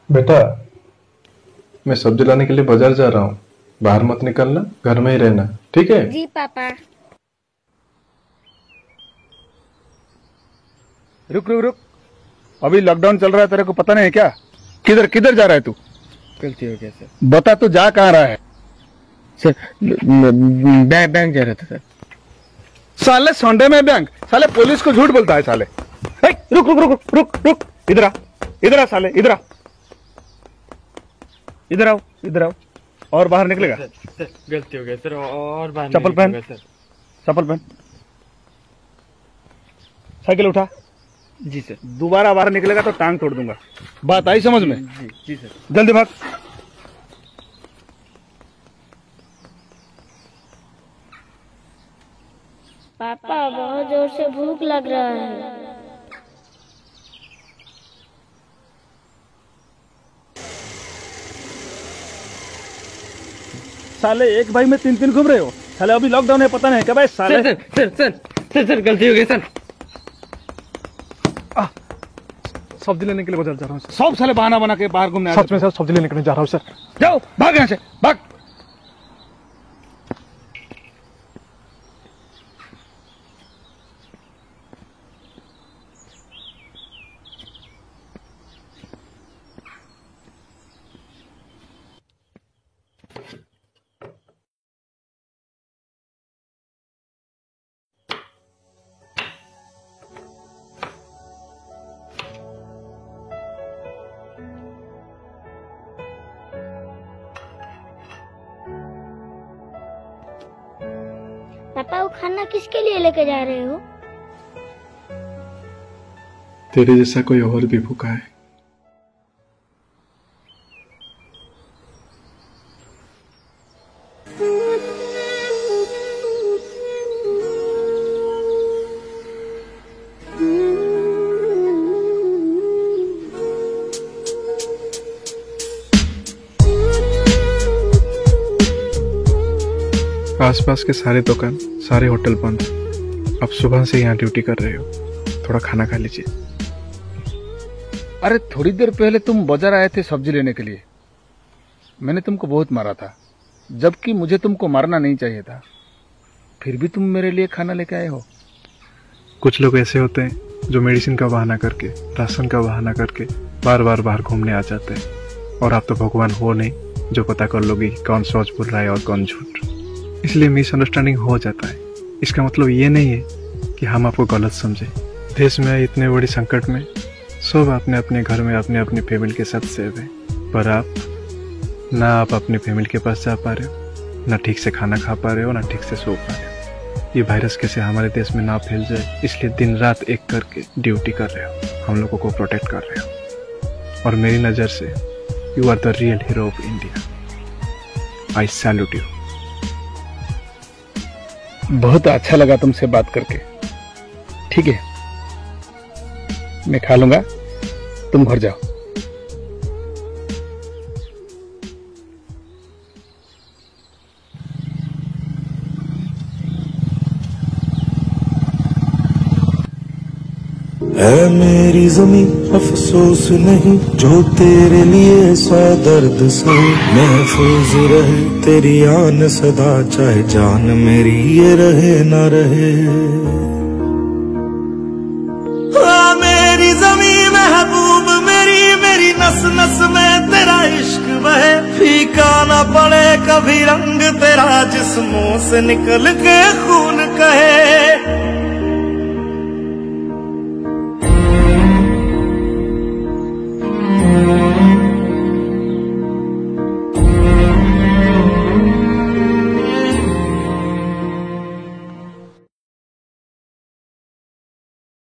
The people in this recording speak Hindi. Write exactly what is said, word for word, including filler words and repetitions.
बेटा, मैं सब्जी लाने के लिए बाजार जा रहा हूँ। बाहर मत निकलना, घर में ही रहना, ठीक है? जी पापा। रुक रुक रुक, अभी लॉकडाउन चल रहा है, तेरे को पता नहीं है क्या? किधर किधर जा रहा है तू? गलती हो गया सर। बता तू जा कहाँ रहा है? सर बैंक बैंक जा रहा था सर। साले संडे में बैंक? साले पुलिस को झूठ बोलता है साले। ए, रुक रुक रुक रुक रुक, इधर आ, इधर आ साले, इधर आ, इधर आओ, इधर आओ। और बाहर निकलेगा? सर, सर गलती हो गया सर, और बाहर चप्पल पहन, चप्पल पहन, साइकिल उठा। जी सर। दोबारा बाहर निकलेगा तो टांग तोड़ दूंगा। बात आई समझ में? जी जी सर। जल्दी भाग। पापा बहुत जोर से भूख लग रहा है। साले एक भाई में तीन तीन घूम रहे हो। साले अभी लॉकडाउन है, पता नहीं क्या भाई साले। Sir sir sir sir sir गलती हो गई सर। सब्जी लेने के लिए बाजार जा रहा हूँ। सब साले बहाना बना के बाहर घूमने। सच में सर, सब्जी लेने के लिए जा रहा हूँ सर। जाओ, भाग यहाँ से, भाग। पापा वो खाना किसके लिए लेके जा रहे हो? तेरे जैसा कोई और भी भूखा है। आसपास के सारे दुकान, सारे होटल बंद। अब सुबह से यहाँ ड्यूटी कर रहे हो, थोड़ा खाना खा लीजिए। अरे थोड़ी देर पहले तुम बाजार आए थे सब्जी लेने के लिए। मैंने तुमको बहुत मारा था, जबकि मुझे तुमको मारना नहीं चाहिए था। फिर भी तुम मेरे लिए खाना लेके आए हो। कुछ लोग ऐसे होते हैं जो मेडिसिन का बहाना करके, राशन का बहाना करके बार बार बाहर घूमने आ जाते हैं। और आप तो भगवान हो नहीं जो पता कर लोगे कौन सच बोल रहा है और कौन झूठ। इसलिए मिसअंडरस्टैंडिंग हो जाता है। इसका मतलब ये नहीं है कि हम आपको गलत समझे। देश में इतने बड़ी संकट में सब अपने अपने घर में अपने अपनी फैमिली के साथ सेव है, पर आप ना आप अपने फैमिली के पास जा पा रहे हो, ना ठीक से खाना खा पा रहे हो, ना ठीक से सो पा रहे हो। ये वायरस कैसे हमारे देश में ना फैल जाए, इसलिए दिन रात एक करके ड्यूटी कर रहे हो, हम लोगों को प्रोटेक्ट कर रहे हो। और मेरी नज़र से you are the real hero of India. I salute you. बहुत अच्छा लगा तुमसे बात करके। ठीक है, मैं खा लूंगा, तुम घर जाओ। है मेरी जमीं अफसोस नहीं, जो तेरे लिए सौ दर्द सही। महफूज रहे तेरी आन सदा, चाहे जान मेरी ये रहे ना रहे। हाँ मेरी जमीं महबूब मेरी, मेरी नस नस में तेरा इश्क बहे। फीका ना पड़े कभी रंग तेरा, जिस्मों से निकल के खून कहे।